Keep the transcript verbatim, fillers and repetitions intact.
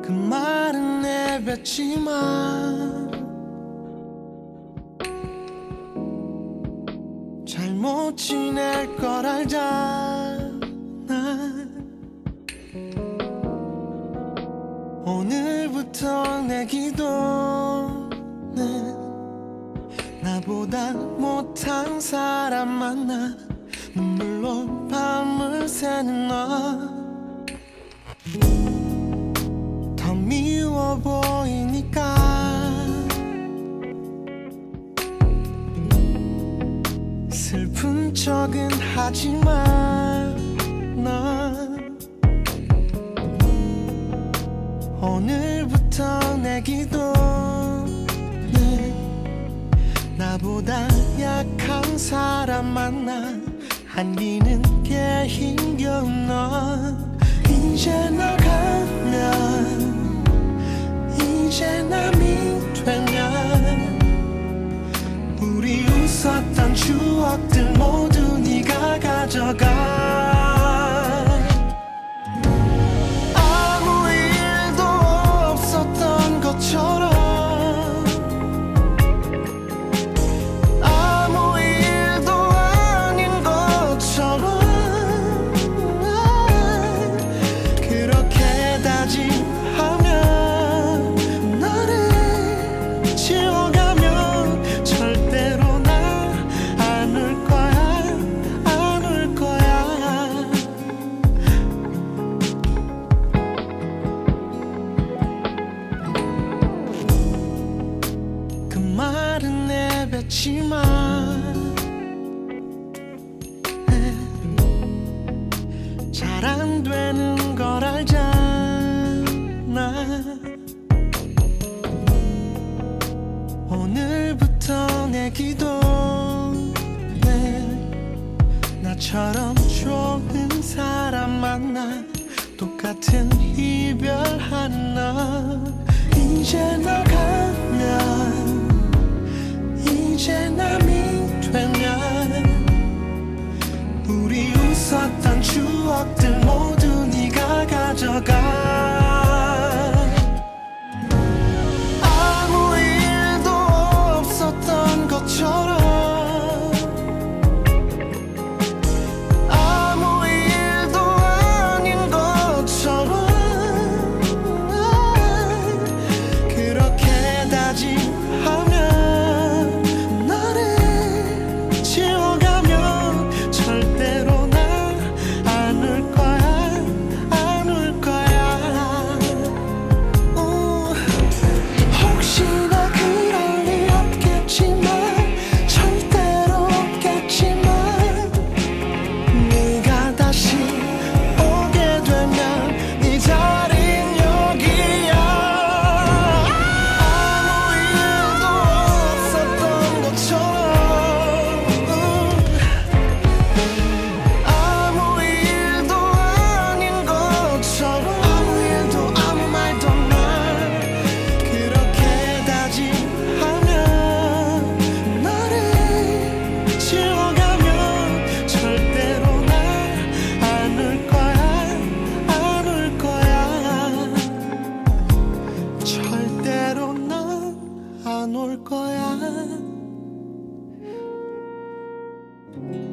그 말은 내뱉지만 잘못 지낼 걸 알잖아. 오늘부터 내 기도는 나보다 못한 사람 만나 눈물로 밤을 새는 너. 더 미워 보이니까 슬픈 척은 하지만 넌 오늘부터 내 기도는 나보다 약한 사람 만나 안기는 게 힘겨운 넌. 이제 너 가면 이제 남이 되면 우리 웃었던 추억들 모두 네가 가져가. 아무 일도 없었던 것처럼 잘 안 되는 걸 알잖아. 오늘부터 내 기도는 나처럼 좋은 사람 만나 똑같은 이별하는 너. 이제 너 가면 이제 남이 되면 우리 웃었던 추억들 모두 네가 가져가. 아무 일도 없었던 것처럼 아무 일도 아닌 것처럼 그렇게 다짐하면 안 올 거야.